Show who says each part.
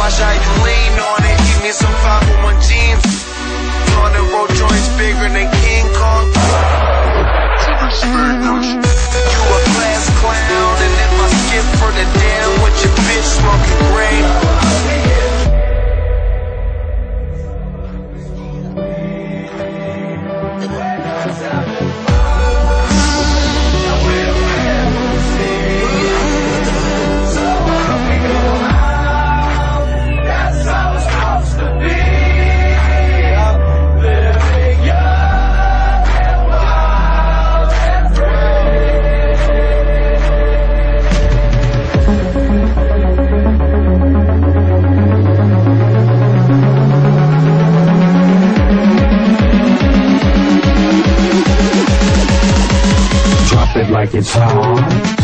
Speaker 1: Watch how you lean on it. Give me some 501 jeans. On the road joints bigger than King Kong. You a class clown, and if I skip further down with your bitch smoking grain.
Speaker 2: Like it's hot.